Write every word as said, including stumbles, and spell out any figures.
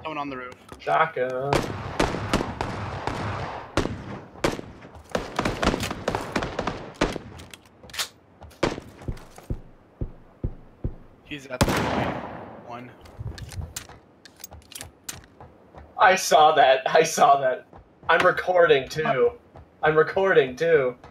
Someone on the roof. Shotgun. He's at the one. I saw that. I saw that. I'm recording too. I'm recording too.